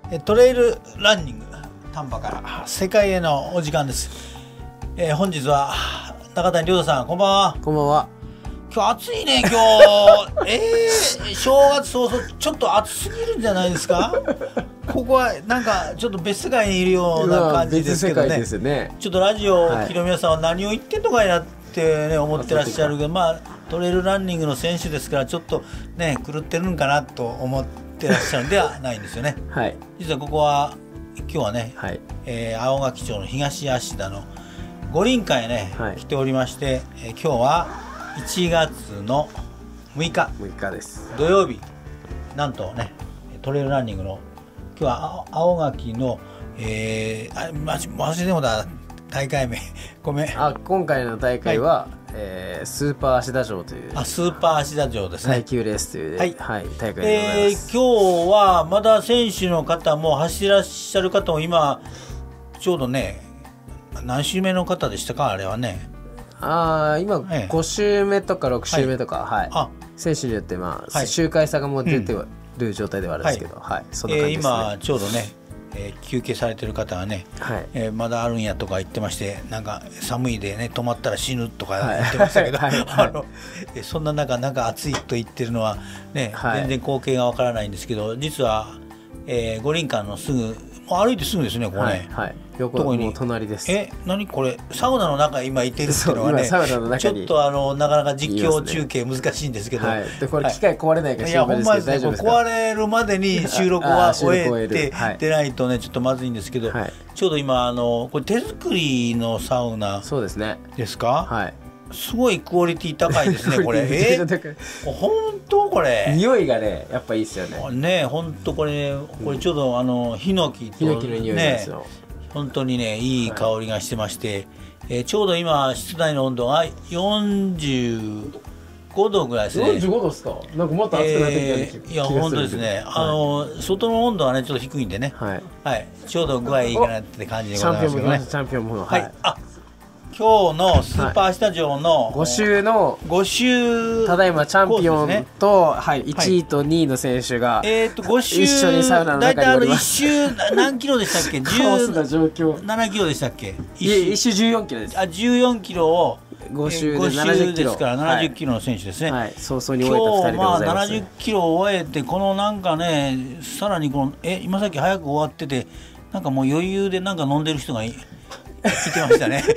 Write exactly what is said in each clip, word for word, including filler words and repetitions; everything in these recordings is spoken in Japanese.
トレイルランニング丹波から世界へのお時間です。えー、本日は中谷亮太さん、こんばんは。 こんばんは。 今日暑いね。今日えー、正月早々ちょっと暑すぎるんじゃないですか。ここはなんかちょっと別世界にいるような感じですけど ね, ですね。ちょっとラジオを聴きの皆さんは何を言ってんのかいなってね思ってらっしゃるけど、まあトレイルランニングの選手ですからちょっとね狂ってるんかなと思ってらっしゃるんではないんですよね。はい、実はここは今日はね、はい、えー、青垣町の東芦田の五輪会へね、はい、来ておりまして、えー、今日はいちがつのむいかむいかです土曜日、なんとねトレイルランニングの今日は青垣の、えー、あ忘れてもだ大会名ごめん。 あ今回の大会は、はい、えー、スーパー芦田城というあスーパー芦田城ですね。 耐久レースという、はいはい、大会でございます。 えー、今日はまだ選手の方も走らっしゃる方も今ちょうどね何周目の方でしたかあれはね。 あ今ご周目とかろく周目とか、はいはい、あ選手によって、まあはい、周回差がもう出てる状態ではあるんですけど、はいはい、そんな感じですね。えー、今ちょうどね、えー、休憩されてる方はね、はいえー、まだあるんやとか言ってまして、なんか寒いでね止まったら死ぬとか言ってましたけど、はいはいはい、あのそんな中なんか暑いと言ってるのはね、はい、全然光景がわからないんですけど、実は、えー、五輪館のすぐもう歩いてすぐですねここね。はいはい横に隣です。 え、何これサウナの中今いてるっていうのはね、ちょっとあのなかなか実況中継難しいんですけど、 はい、でこれ機械壊れないか心配ですけど大丈夫ですか。 壊れるまでに収録は終えて出ないとねちょっとまずいんですけど、はい、ちょうど今あのこれ手作りのサウナそうですねですか。はい、すごいクオリティ高いですねこれ。えー、本当これ匂いがねやっぱいいですよね。 ね本当これこれちょうどあのヒノキとヒノキの匂いですよ。 本当にねいい香りがしてまして、はいえー、ちょうど今室内の温度がよんじゅうごどぐらいですね。 よんじゅうごどですか。なんかもっと暑くなってきた、 えー、いや本当ですね、はい、あの外の温度はねちょっと低いんでね、はいはい、ちょうど具合いいかなって感じでございますけどね。 チャンピオンもはい、はい、あ今日のスーパー芦田城の、 はい、ご周のご周ただいまチャンピオンと、はい、いちいとにいの選手が、 えー、とご周一緒にサウナの中におります。 だいたいいち周何キロでしたっけ。 カオスな状況。 ななキロでしたっけ。 いえいち周じゅうよんキロです。 あじゅうよんキロをご周でななじゅっキロですからななじゅっキロの選手ですね。はいはい、 早々に終えたふたりでございます。 今日まあななじゅっキロを終えてこのなんかねさらにこのえ今さっき早く終わっててなんかもう余裕でなんか飲んでる人がい聞いてましたね。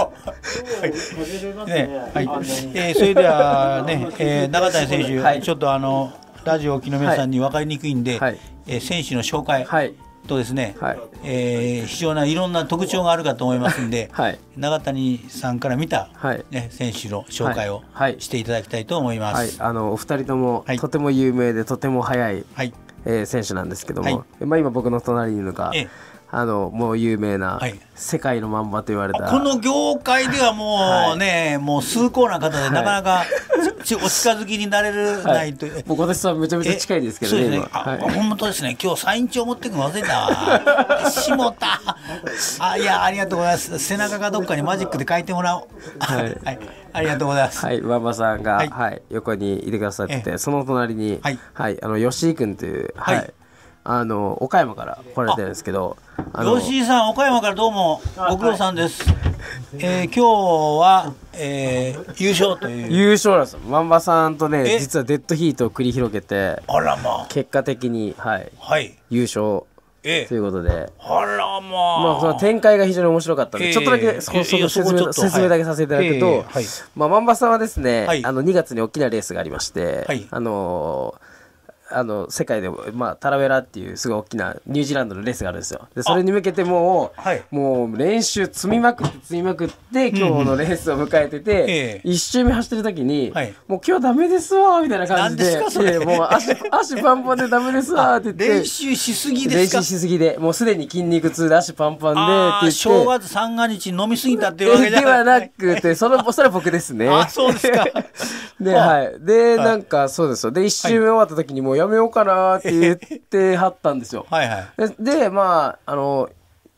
それではね、えー、中谷選手、はい、ちょっとあのラジオをお聞きの皆さんに分かりにくいんで、はいえー、選手の紹介とですね、はいえー、非常ないろんな特徴があるかと思いますんで、はい、中谷さんから見た、はいね、選手の紹介をしていただきたいと思います。 はいはい、あのお二人とも、はい、とても有名でとても速い、はいえー、選手なんですけども、はいまあ、今僕の隣にいるのが、ええあのもう有名な世界のマンバと言われた、 はい、この業界ではもうね、はい、もう崇高な方で、はい、なかなかお近づきになれるないという、はい、 僕私はめちゃめちゃ近いですけどね。 そうですね、はい、本当ですね。今日サイン帳持ってくの忘れたわ下田あいやありがとうございます。背中かどっかにマジックで書いてもらおう。はい、はい、ありがとうございます。 はい、マンバさんが、はいはい、横にいてくださってて、その隣に、はいはい、あの吉井君という、はいはいあの岡山から来られてるんですけど、 吉井さん岡山からどうもご苦労さんです。えー、今日は、えー、優勝という優勝なんですよ。万馬さんとね実はデッドヒートを繰り広げて、 あら、まあ、 結果的に、はいはい、優勝えー、 ということで、 あら、まあまあ、その展開が非常に面白かったので、えー、ちょっとだけそその説明、説明だけさせていただくと、はいはいまあ、万馬さんはですね、はい、あのにがつに大きなレースがありまして、はい、あのーあの世界でも、まあ、タラウェラっていうすごい大きなニュージーランドのレースがあるんですよ。でそれに向けてもう、はい、もう練習積みまくって積みまくって今日のレースを迎えてて、うんうんええ、いち周目走ってる時に、はい、もう今日ダメですわみたいな感じで、でもう 足, 足パンパンでダメですわって言って練習しすぎですか。 練習しすぎでもうすでに筋肉痛で足パンパンでって言って、 正月三が日飲みすぎたっていうわけじゃではなくて、それそれは僕ですね。 あそうですか。 で、はい、で、はい、なんかそうですよ。でいち周目終わった時にもうやめようかなって言ってはったんですよ。はいはい、で, でまああの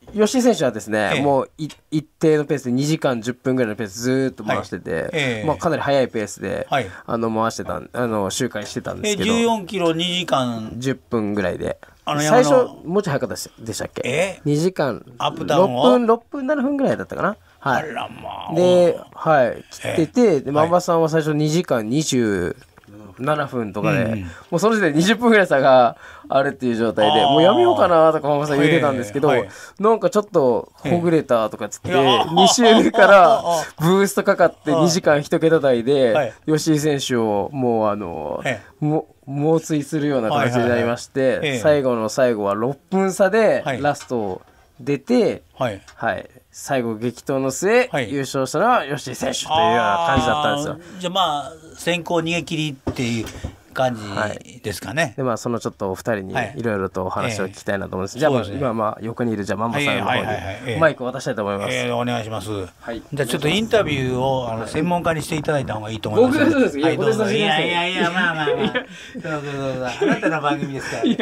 吉井選手はですね、ええ、もう一定のペースでにじかんじゅっぷんぐらいのペースずーっと回してて、はいええまあ、かなり速いペースで、はい、あの回してたあの周回してたんですけど、 じゅうよんキロにじかんじゅっぷんぐらいで最初もうちょい速かったでしたっけ、 えにじかんアップダウンをろっぷんろっぷんななふんぐらいだったかな、はい、 あらまあで、はい、切ってて、えで馬場さんは最初にじかんにじゅうななふんとかで、うん、もうその時点でにじゅっぷんぐらい差があるっていう状態でもうやめようかなとか馬場さん言ってたんですけど、はいはい、なんかちょっとほぐれたとかつってに周目からブーストかかってにじかんいち桁台で吉井選手をもうあのも猛追するような形になりまして、最後の最後はろっぷん差でラスト出て、はいはい、最後激闘の末、はい、優勝したのは吉井選手というような感じだったんですよ。 じゃあまあ先行逃げ切りっていう感じですかね。はい、 でまあそのちょっとお二人にいろいろとお話を聞きたいなと思うんです。はい、じゃあ、まあね、今まあ横にいるじゃあマンボさんの方にマイクを渡したいと思います。 えー、お願いします。はい、じゃあちょっとインタビューをあの専門家にしていただいた方がいいと思います。 僕です。 はい、どうぞ。いやいやいやまあまあまあ。どうぞどうぞ。あなたの番組ですから。いや、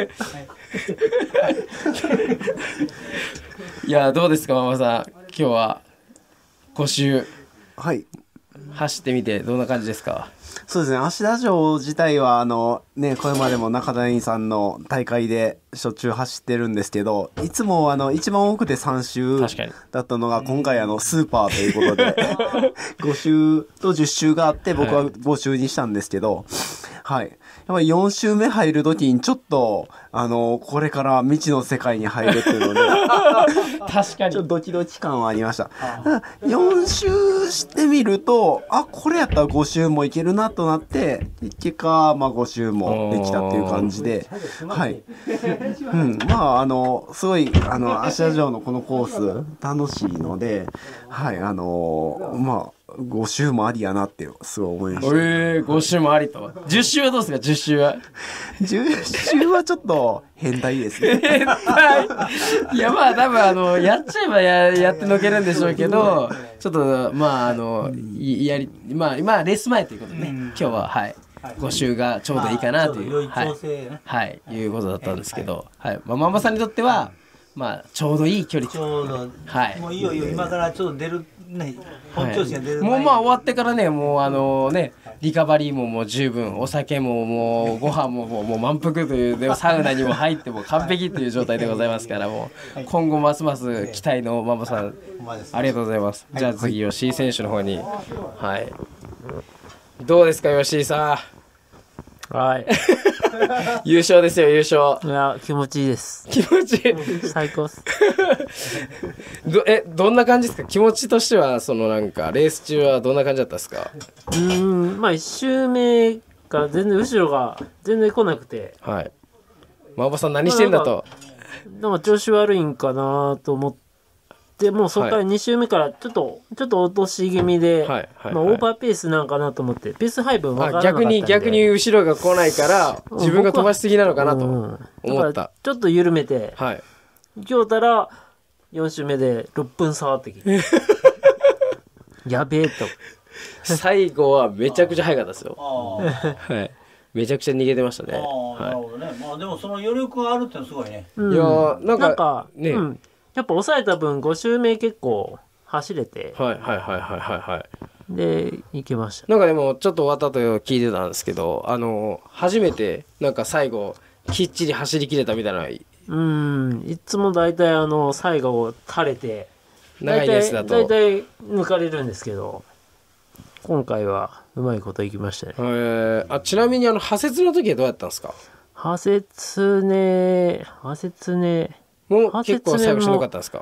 いやどうですかママさん今日はご周はい走ってみてどんな感じですか？ そうですね、芦田城自体はあの、ね、これまでも中谷さんの大会でしょっちゅう走ってるんですけど、いつもあの一番多くてさん周だったのが今回あのスーパーということでご周とじゅっ周があって僕はご周にしたんですけど、はい、やっぱりよん周目入るときにちょっとあのこれから未知の世界に入るっていうので確かにちょっとドキドキ感はありました。よん周してみるとあこれやったらご周もいけるなとなって結果、まあ、ご周もできたっていう感じで、はい、うん、まああのすごいあの芦田城のこのコース楽しいので、はいあのまあご周もありやなってすごい思いました。 えー、ご周もありと。じゅっ周はどうですか？じゅっ周はじゅっ周はちょっと変態ですね。 変態いやまあ多分あのやっちゃえば や, やってのけるんでしょうけどちょっとまああのやりまあ今レース前ということでね、今日ははいご周がちょうどいいかなという、はい、はい、いうことだったんですけど、はい、まあママさんにとってはまあちょうどいい距離。 ちょうど、はい、もういいよいいよ今からちょっと出るね、本調子が出る、 はい、もうまあ終わってからねもうあのねリカバリーももう十分お酒ももうご飯ももうもう満腹というでサウナにも入っても完璧という状態でございますからもう今後ますます期待のママさんありがとうございます。じゃあ次吉井選手の方にはいどうですか吉井さん。 はい優勝ですよ優勝。 いや気持ちいいです。 気持ちいい最高っすどえどんな感じですか？気持ちとしてはそのなんかレース中はどんな感じだったですか？ うーんまあいち周目から全然後ろが全然来なくて、 はい馬場さん何してんだと、 なんか調子悪いんかなと思ってでもうそこからに周目からちょっと、はい、ちょっと落とし気味で、はいはいはい、まあ、オーバーペースなんかなと思ってペース配分分からなかったんで、 逆に逆に後ろが来ないから自分が飛ばしすぎなのかなと思った、うん、だからちょっと緩めて、はい、今日たらよん周目でろっぷん差ってきてやべえと最後はめちゃくちゃ速かったですよはい、めちゃくちゃ逃げてましたね。 あ、なるほどね、はい、まあでもその余力があるってのはすごいね、 うん、 いやなんか、なんかね、 うん、やっぱ抑えた分ご周目結構走れて、 はいはいはいはいはいはいで行けました。 なんかでもちょっと終わったと聞いてたんですけど、あの初めてなんか最後きっちり走り切れたみたいな。 うんいつも大体あの最後を垂れて長いレースだと大体抜かれるんですけど、今回はうまいこといきましたね。 えー、あちなみにあの破雪の時はどうやったんですか？ 破雪ね破雪ねもう結構最後しんどかったんですか？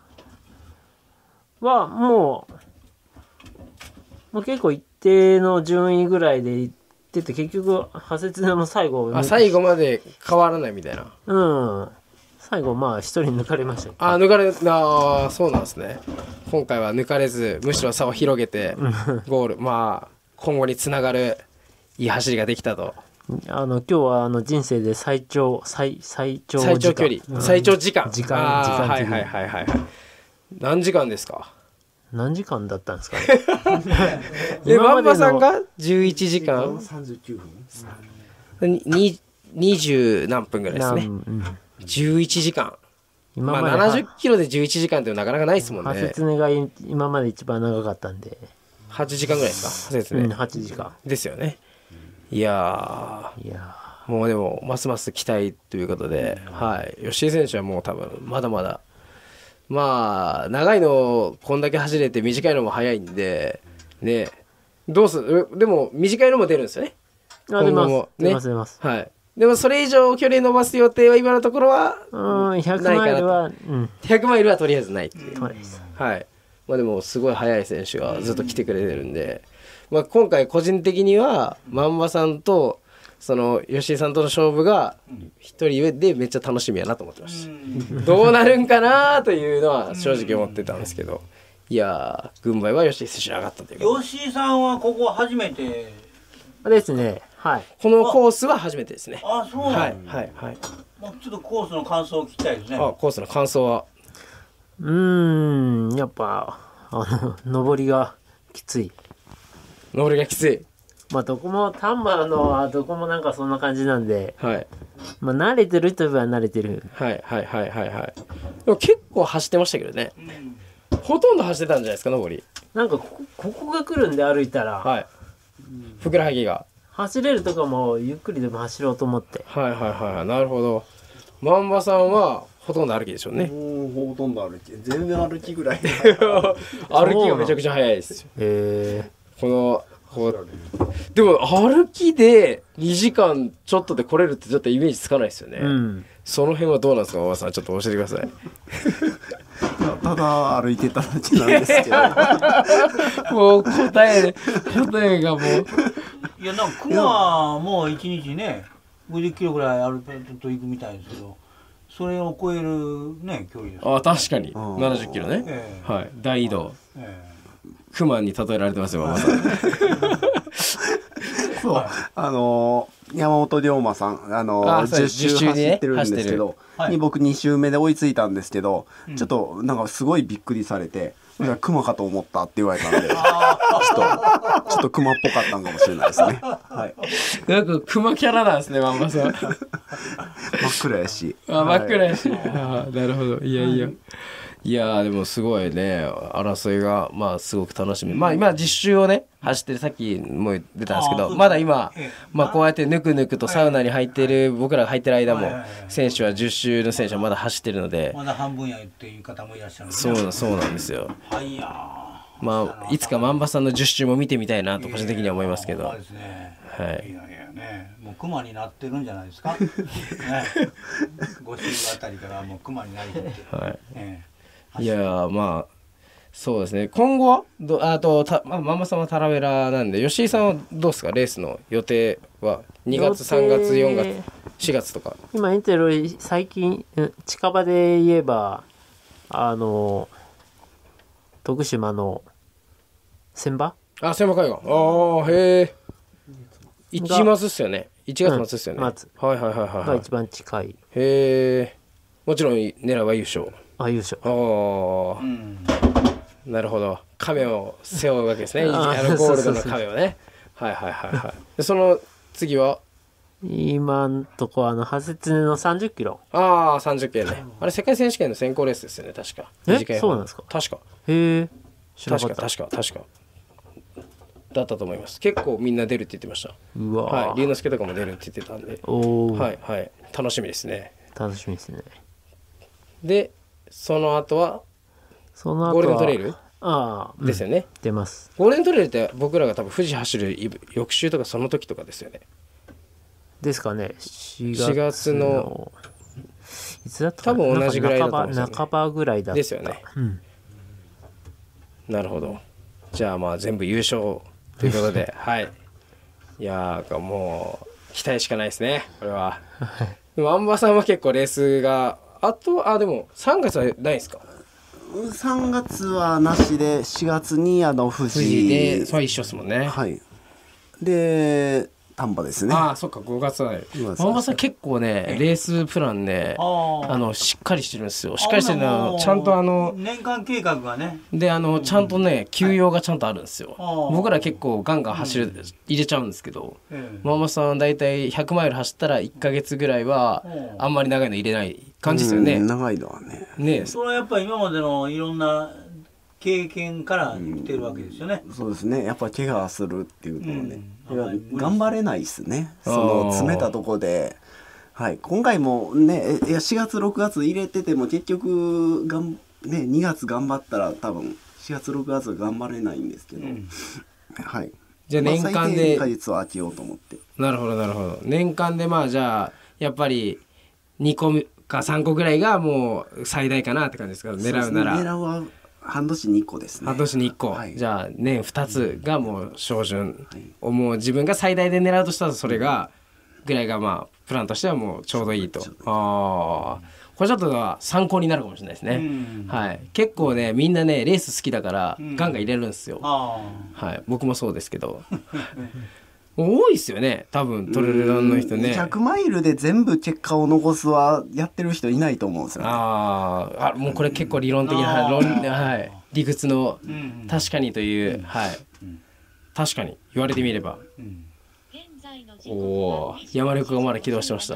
はもう、もう結構一定の順位ぐらいでいってて結局破雪の最後あ最後まで変わらないみたいな。 うん最後まあ一人抜かれました。 あ抜かれあそうなんですね。今回は抜かれずむしろ差を広げてゴールまあ今後につながるいい走りができたと。 あの今日はあの人生で最長最最長最長距離、うん、最長時間時間時間はいはいはいはい何時間ですか？ 何時間だったんですかねでマンバさんがじゅういちじかんさんじゅうきゅうふんににじゅう何分ぐらいですね、うん、じゅういちじかん今まで、まあ、ななじゅっキロでじゅういちじかんってなかなかないですもんね。 ハセツネが今まで一番長かったんではちじかんぐらいですか、ハセツネ、 うん、はちじかんですよね。いやー、いやーもうでもますます期待ということで、はい、吉井選手はもう多分まだまだまあ長いのこんだけ走れて短いのも速いんでね、どうする、でも短いのも出るんですよね。 あ、出ます、ね、出ます出ます、 はい。でもそれ以上距離伸ばす予定は今のところはうんひゃくマイルは、 うん、ひゃくマイルはとりあえずないっていう、はい、まあ、でもすごい速い選手がずっと来てくれてるんで、まあ、今回個人的には万場さんとその吉井さんとの勝負が一人でめっちゃ楽しみやなと思ってました。どうなるんかなというのは正直思ってたんですけど、いやー軍配は吉井選手に上がったというか。 吉井さんはここ初めてですね。はい。 このコースは初めてですね。 あ、そうなんです、ね。はいはいはい。 もうちょっとコースの感想を聞きたいですね。 あ、コースの感想は。 うーん、やっぱあの上りがきつい。 上りがきつい。 まあどこも丹波のはどこもなんかそんな感じなんで、 はい。 まあ慣れてる人は慣れてる。 はいはいはいはいはい。でも結構走ってましたけどね。うん、ほとんど走ってたんじゃないですか、上り。 なんかここ、ここが来るんで歩いたら。 はい。ふくらはぎが。 走れるとかもゆっくりでも走ろうと思って。 はいはいはい、なるほど。万場さんはほとんど歩きでしょうね。 もうほとんど歩き、全然歩きぐらい。 歩きがめちゃくちゃ速いですよ。へえ。このこうでも歩きでにじかんちょっとで来れるってちょっとイメージつかないですよね。うん、その辺はどうなんですか、馬場さん、ちょっと教えてください。 ただ歩いてただけなんですけど。 もう答え答えがもう。 いや、なんか熊はもう一日ねごじゅっキロぐらい歩くと行くみたいですけど、それを超えるね距離です、ね。 あ、確かにななじゅっキロね、えー、はい、大移動、えー、熊に例えられてますよ、馬場さん。 そう、はい、あのー、山本龍馬さん、あのー、じゅっ周走ってるんですけど、はい、に僕に周目で追いついたんですけど、うん、ちょっとなんかすごいびっくりされて、クマかと思ったって言われたんで、ちょっとちょっとクマっぽかったんかもしれないですね。はい。 なんかクマキャラなんですね、万場さん。真っ暗やし。 あ、真っ暗やし。あ、なるほど。いやいや。いやでもすごいね、争いがまあすごく楽しみ。まあ今実習をね走ってる、さっきも出たんですけど、まだ今まあこうやってぬくぬくとサウナに入ってる、僕らが入ってる間も選手はじゅっ周の選手はまだ走ってるので、 まだ半分やっていう方もいらっしゃるんですね。そうそうなんですよ。はいや。まあいつか万場さんのじゅっ周も見てみたいなと個人的には思いますけど。はい。 いやいやね、もう熊になってるんじゃないですか。ね、ご周あたりからもう熊になりきって。はい。ね、 いやまあそうですね。今後はどあとた、まあ、ママさんはタラベラなんで、吉井さんはどうですか、レースの予定はにがつさんがつよんがつしがつとか。 今インテル最近近場で言えばあの徳島の千葉、 あ、千葉海岸、ああへえ、いちがつっすよね、いちがつ末っすよね、うん、 末はいはいはいはい、 が一番近い。へえ、もちろん狙うは優勝。 あ、優勝。 ああ、うん、なるほど。亀を背負うわけですね。あのゴールドの亀をね。はいはいはいはい。でその次は今んとこあのハセツネのさんじゅっキロ。 ああ、さんじゅっキロね。あれ世界選手権の選考レースですよね、確か。 え、そうなんですか。 確か。 へえ。 確か確か確か。だったと思います。結構みんな出るって言ってました。 うわ。 はい。龍之介とかも出るって言ってたんで。おお。はいはい。楽しみですね。 楽しみですね。 で。その後はその後はゴールデントレイル、 ああ、 ですよね、 うん、出ます。 ゴールデントレイルって僕らが多分富士走る翌週とかその時とかですよね。 ですかね。しがつのいつだったか多分同じぐらいだと思うんですよね。 半ばぐらいだったですよね、うん、なるほど。じゃあまあ全部優勝ということではいいやーもう期待しかないですね、これは。でもアンバさんは結構レースがあと、あ、でもさんがつはないですか。 さんがつはなしでしがつにあの富士でそれ一緒ですもんね。 はい。で丹波ですね。 ああ、そっか、ごがつはね。マンバさん結構ね、レースプランね、あの、しっかりしてるんですよ。しっかりしてるのは、ちゃんとあの、 年間計画がね。 で、あの、ちゃんとね、休養がちゃんとあるんですよ。僕ら結構ガンガン走る、入れちゃうんですけど、マンバさん大体ひゃくマイル走ったらいっかげつぐらいは、あんまり長いの入れない感じですよね。 長いのはね。 ね。 それはやっぱり今までのいろんな経験から来てるわけですよね。 そうですね。やっぱり怪我するっていうのはね。頑張れないですね。その詰めたとこで、はい、今回もね、いやしがつろくがつ入れてても結局がん、ね、にがつ頑張ったら多分しがつろくがつは頑張れないんですけど、うん、はい。 じゃあ年間でいっかげつは空けようと思って。 なるほどなるほど。年間でまあじゃあやっぱりにこかさんこぐらいがもう最大かなって感じですか。狙うなら。 狙うは半年にいっこですね。 半年にいっこ、はい、じゃあ年ふたつがもう標準、はい、もう自分が最大で狙うとしたらそれがぐらいがまあプランとしてはもうちょうどいいと。ああ、これちょっと参考になるかもしれないですね。はい、結構ねみんなねレース好きだからガンガン入れるんですよ。はい、僕もそうですけど。多いですよね多分トレイルランの人ね。 ひゃくマイルで全部結果を残すはやってる人いないと思うんですよね。 ああ、もうこれ結構理論的な論、はい、理屈の確かにという、はい、確かに言われてみれば、おお、山力がまだ起動してました。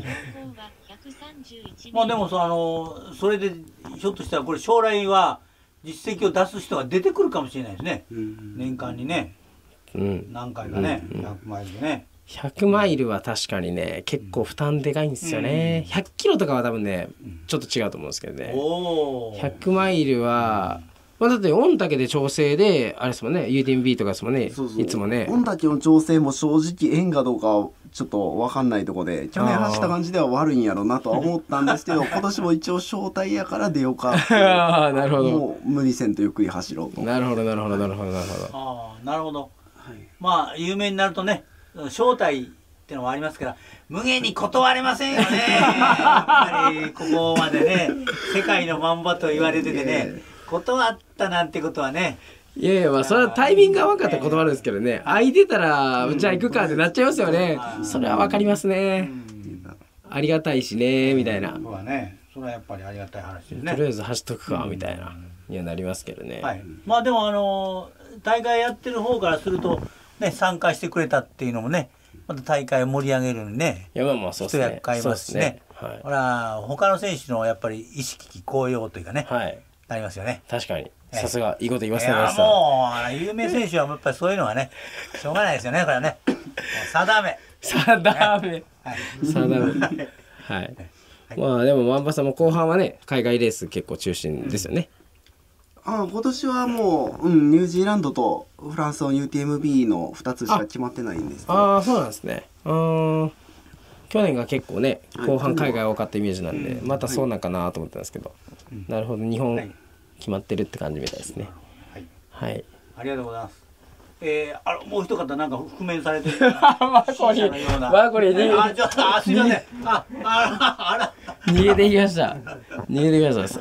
まあでもそあのそれでひょっとしたらこれ将来は実績を出す人が出てくるかもしれないですね。年間にね。うん、何回かね、うん、ひゃくマイルでね。 ひゃくマイルは確かにね結構負担でかいんですよね。うん、ひゃっキロとかは多分ねちょっと違うと思うんですけどね。ひゃくマイルは、まあ、だって御嶽で調整であれですもんね ユーティーエムビー とかですもんね。そうそういつもね御嶽の調整も正直縁かどうかちょっと分かんないとこで去年走った感じでは悪いんやろうなとは思ったんですけど今年も一応招待やから出ようかあなるほどもう無理せんとゆっくり走ろうと。 なるほどなるほどなるほどなるほど。 ああなるほど。はい、まあ有名になるとね招待ってのもありますから無限に断れませんよね。やっぱりここまでね世界のマンバと言われててね断ったなんてことはね。 いやいやまあそれはタイミングが分かったら断るんですけどね空いてたらじゃあ行くかってなっちゃいますよね。それは分かりますね。ありがたいしねみたいな。 そうはねそれはやっぱりありがたい話ですね。 とりあえず走っとくかみたいなにはなりますけどね。 はい、まあでもあの大会やってる方からするとね参加してくれたっていうのもねまた大会を盛り上げるにねいやまあまあそうですね。 一役買いますしね。はい、ほら他の選手のやっぱり意識高揚というかね、はい、なりますよね。 確かにさすがいいこと言いますね。いやもう有名選手はやっぱりそういうのはねしょうがないですよねこれはね。定め定め定めはい。まあでも万場さんも後半はね海外レース結構中心ですよね。 あ今年はもう、うん、ニュージーランドとフランスの ユーティーエムビー のふたつしか決まってないんですけど。 ああそうなんですね。うん去年が結構ね後半海外多かったイメージなんで、はい、またそうなんかなと思ってたんですけど、はい、なるほど日本決まってるって感じみたいですね。はい、はい、 ありがとうございます。えー、あもう一方なんか覆面されてるマコリマコリ逃げてあちょっとあすいませんあああら逃げていきました逃げていきました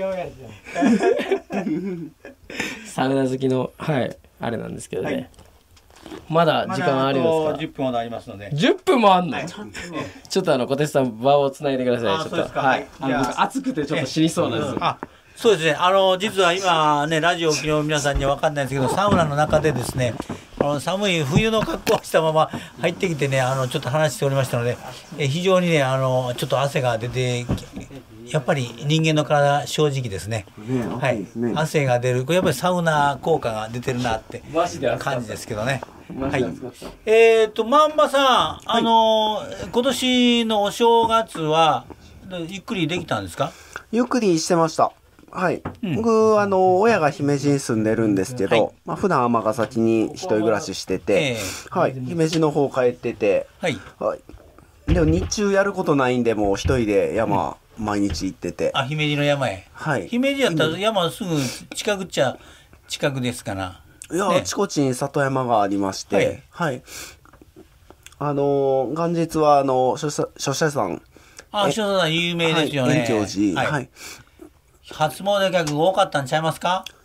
サウナ好きのはいあれなんですけどね、はい、まだ時間ありますか。 まだじゅっぷんほどありますので。 じゅっぷんもあんの、はい、ちょっとあの小鉄さん場をつないでください。ちょっとはい、あの僕暑くてちょっと死にそうなんです。あそうですね、あの実は今ねラジオを聴きの皆さんには分かんないんですけどサウナの中でですねあの寒い冬の格好をしたまま入ってきてねあのちょっと話しておりましたのでえ非常にねあのちょっと汗が出てやっぱり人間の体正直ですね、はい、汗が出るこれやっぱりサウナ効果が出てるなって感じですけどね。はい、えっと万場さんあの、はい、今年のお正月はゆっくりできたんですか。 ゆっくりしてました。はい、うん、僕あの親が姫路に住んでるんですけど、はい、まあ普段尼崎に一人暮らししてて、えー、はい、姫路の方帰ってて、はいはい、でも日中やることないんでもう一人で山毎日行ってて、 あ姫路の山へ、はい、姫路やったら山すぐ近くっちゃ近くですから。 いや、ね、あちこちに里山がありまして、はい、はい、あの元日はあの書社山、 あ書社山有名ですよね。 はい、圓教寺、はい、はい、 初詣客多かったんちゃいますか。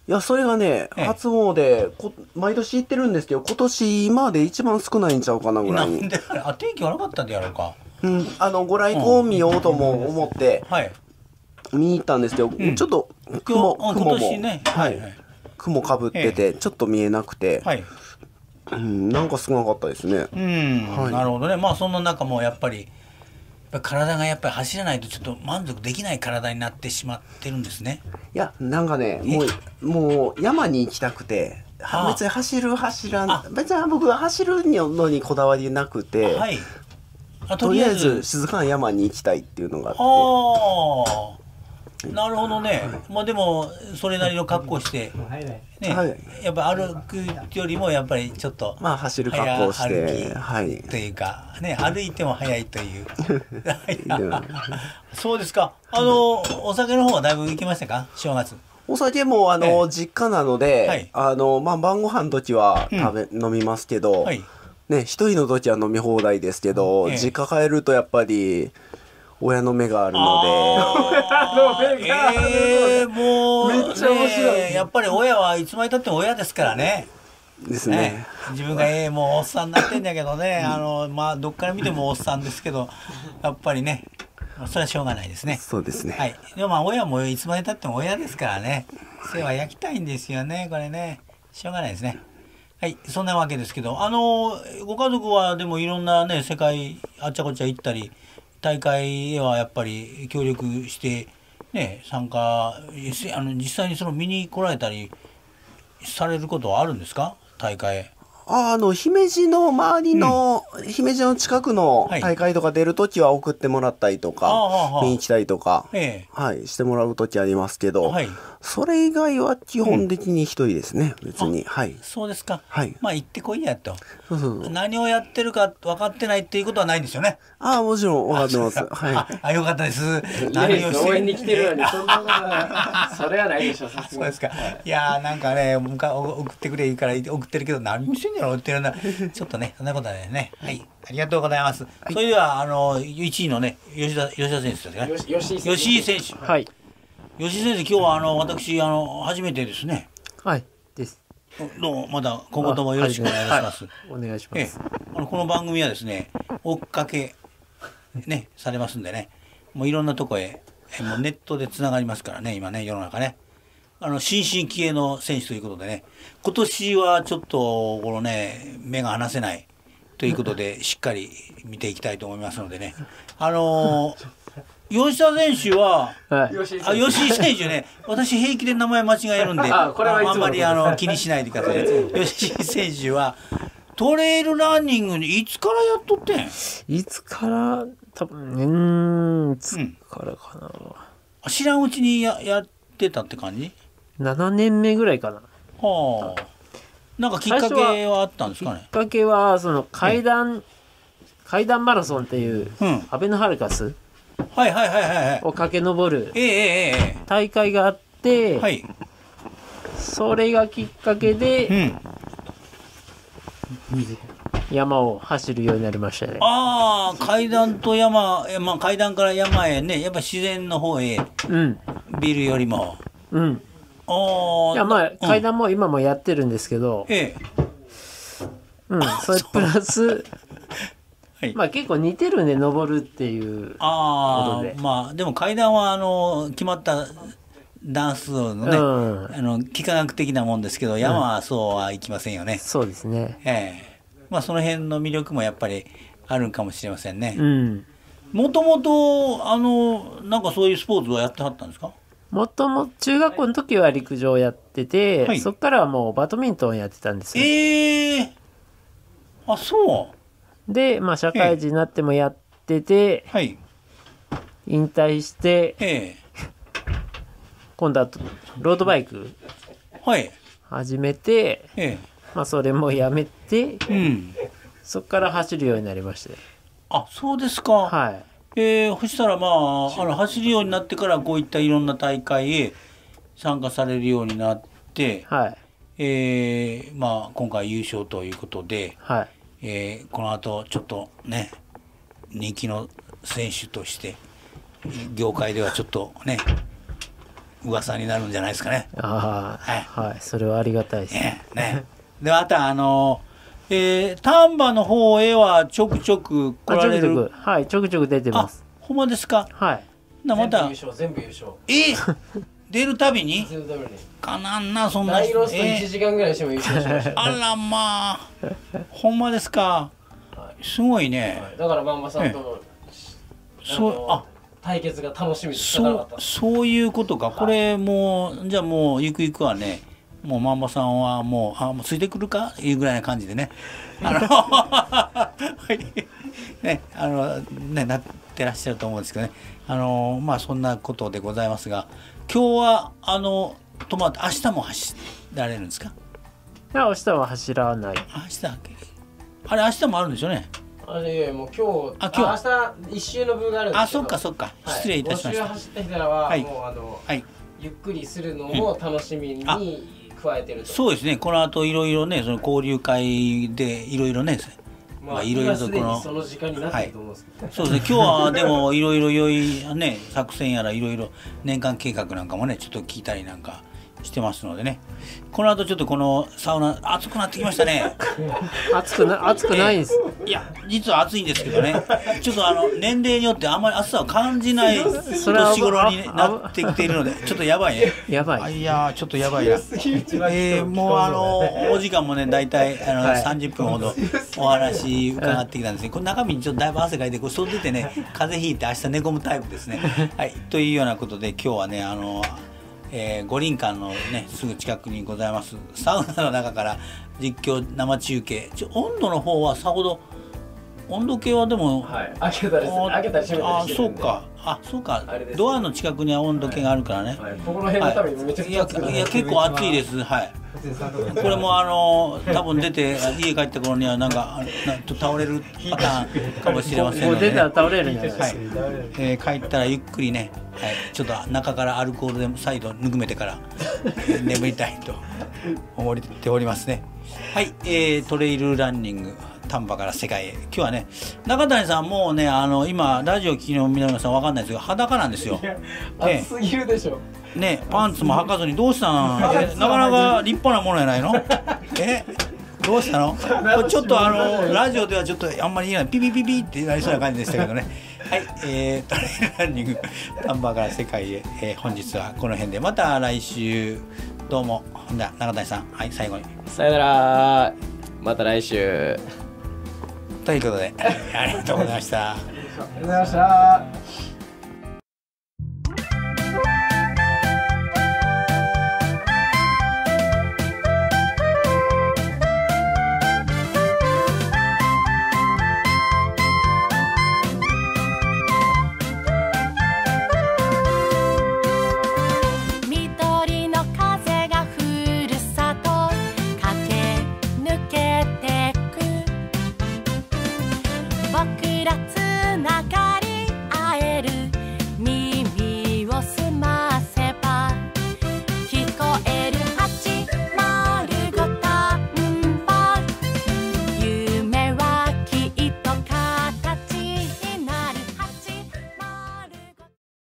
いやそれがね、ええ、初詣こ毎年行ってるんですけど今年今まで一番少ないんちゃうかなぐらいに。 なんであ天気悪かったんでやろうか。 うん、あのご来光見ようとも思って、うん、はい、見に行ったんですけど、うん、ちょっと雲雲も、ね、はい、はい、雲かぶってて、ええ、ちょっと見えなくて、はい、うん、なんか少なかったですね。 うん、はい、なるほどね。まあそんな中もやっぱり体がやっぱり走らないとちょっと満足できない体になってしまってるんですね。 いやなんかねもうもう山に行きたくて、別に走る走らん別に僕は走るのにこだわりなくて、はい、あとりあえず静かな山に行きたいっていうのがあって。ああなるほどね。まあでもそれなりの格好してね、はい、やっぱ歩くよりもやっぱりちょっとまあ走る格好して、 はい、というかね歩いても早いというそうですか。あのお酒の方はだいぶ行きましたか正月。 お酒もあの、ええ、実家なので、はい、あのまあ晩ご飯の時は食べ、うん、飲みますけど、はい、ね一人の時は飲み放題ですけど、ええ、実家帰るとやっぱり親の目があるので親の目があるので、 えー、もうめっちゃ面白い、ね、やっぱり親はいつまでたっても親ですからね。 ですね。ね自分がええもうおっさんになってんだけどねあのまあどっから見てもおっさんですけどやっぱりねそれはしょうがないですね。 そうですね。 はい。でもまあ親もいつまでたっても親ですからね世話焼きたいんですよねこれねしょうがないですね。はい、そんなわけですけどあのご家族はでもいろんなね世界あっちゃこっちゃ行ったり大会へはやっぱり協力してね参加あの実際にその見に来られたりされることはあるんですか大会。 あの姫路の周りの、うん、姫路の近くの大会とか出るときは送ってもらったりとか、はい、見に来たりとか、ええ、はい、してもらうときありますけど、はい、それ以外は基本的に一人ですね、うん、別に。はい、 そうですか、はい、まあ行ってこいやと。そうそうそう、何をやってるか分かってないっていうことはないんですよね。 ああもちろん分かってます。はい、 ああよかったです。 何をして応援に来てるのにそんなことはそれはないでしょさすがに。 そうですか。いやなんかね送ってくれいいから送ってるけど何をしてんやろっていうのはちょっとねそんなことはね。はい、ありがとうございます。はい、それではあのいちいのね吉田吉田選手ですね。吉井選手。はい。吉井先生今日はあの私あの初めてですね。 はいです。 どうもまた今後ともよろしくお願いします。 はい、お願いします。 ええ、あのこの番組はですね追っかけねされますんでねもういろんなとこへもうネットでつながりますからね今ね世の中ねあの新進気鋭の選手ということでね今年はちょっとこのね目が離せないということでしっかり見ていきたいと思いますのでねあのー吉田選手は、はい、あ吉井選手ね私平気で名前間違えるんで あ, これはいつもあんまりあの気にしないでください。吉井選手はトレイルランニングにいつからやっとってん。 いつから多分うんいつからかな、 うん、知らんうちに や, やってたって感じ。 ななねんめぐらいかな。 はあ、なんかきっかけはあったんですかね。 きっかけはその階段階段マラソンっていう、うん、アベノハルカスはいはいはいはいを駆け上る大会があって、はい、それがきっかけで、うん、山を走るようになりましたね。 ああ階段と山、まあ、階段から山へねやっぱ自然の方へ、うん、ビルよりもうんあいやまあ階段も今もやってるんですけど、ええ、うんそれプラスはい、まあ結構似てるね登るっていうことで。 あまあでも階段はあの決まった段数のね、うん、あの幾何学的なもんですけど山はそうはいきませんよね。うん、 そうですね。 ええまあその辺の魅力もやっぱりあるかもしれませんね。もともとあのなんかそういうスポーツはやってはったんですか。 もとも中学校の時は陸上やってて、はい、そっからはもうバドミントンやってたんですよ。 ええー、あそう。 で、まあ、社会人になってもやってて、はい、引退して、今度はロードバイク始めて、はい、まあ、それもやめて、うん、そこから走るようになりました。 あ、そうですか。はい。えー、そしたらまあ、あの走るようになってからこういったいろんな大会へ参加されるようになって、はい、えー、まあ、今回優勝ということで、はい、えー、この後ちょっとね人気の選手として業界ではちょっとね噂になるんじゃないですかね。 ああ、はい、はい、それはありがたいですね。 ね、でまたあの、えー、丹波の方へはちょくちょく来られる。 ちょくちょく、はい、ちょくちょく出てます。 あ、ほんまですか。 はい。 なまた全部優勝、全部優勝。 え出るたびに出るたびにかなんな、そんな大ロストいちじかんぐらいしても優勝しました、ね、 あらまあほんまですか、はい、すごいね、はい、 だからまんまさんとそうあ対決が楽しみで仕方なかった。 そうそういうことか、はい、これもうじゃあもうゆくゆくはね、もうまんまさんはもうあもうついてくるかいうぐらいな感じでねあのねあのねなってらっしゃると思うんですけどね、あのまあそんなことでございますが、今日はあの泊まって明日も走られるんですか。いや明日は走らない。 明日あれ明日もあるんでしょうね。 あれいやもう今日あ今日あ明日一周の分があるんですけど。 あそっかそっか、はい、失礼いたしました。 ご周走った人らは、はい、もうあの、はい、ゆっくりするのも楽しみに加えてると。 そうですね。この後いろいろねその交流会でいろいろね。 まあいろいろとこのその時間になってると思うんですけど、はい、 そうですね。今日はでもいろいろ良いね作戦やらいろいろ年間計画なんかもねちょっと聞いたりなんかしてますのでね。この後ちょっとこのサウナ暑くなってきましたね。 暑くな暑くないんです。 えー、いや実は暑いんですけどね。ちょっとあの年齢によってあんまり暑さを感じない年頃になってきているのでちょっとやばいね。 やばい。 いやちょっとやばいな。えー、もうあのお時間もねだいたいあの、はい、さんじゅっぷんほどお話伺ってきたんですけど、これ中身にちょっとだいぶ汗かいてこれ外出てね風邪ひいて明日寝込むタイプですね。はい、というようなことで今日はねあのえー、五輪館のねすぐ近くにございますサウナの中から実況生中継。ちょ温度の方はさほど温度計はでも、 はい、開けたり開けたり閉めたりしてるんで。 あそうかあそうか、ドアの近くには温度計があるからね、 はいはい、ここの辺のためにめちゃくちゃ暑くて、 いやいや結構暑いです。はいこれもあの多分出て家帰った頃にはなんか倒れるパターンかもしれませんので、ね、 もう出たら倒れるんじゃないですか、はいえー、帰ったらゆっくりね、はい、ちょっと中からアルコールで再度ぬくめてから眠りたいと思っておりますね。はい、えー、トレイルランニング丹波から世界へ。今日はね中谷さんもうねあの今ラジオ聴きの皆さん分かんないですけど裸なんですよ。 暑すぎるでしょ。 ねパンツも履かずにどうしたんえなかなか立派なものやないのえどうしたのこれちょっとあのラジオではちょっとあんまり言えないピピピピってなりそうな感じでしたけどねはい、えー、トレイルランニング丹波から世界へ、えー、本日はこの辺でまた来週どうも。ほんで中谷さんはい最後にさよならまた来週ということでありがとうございました。 ありがとうございました。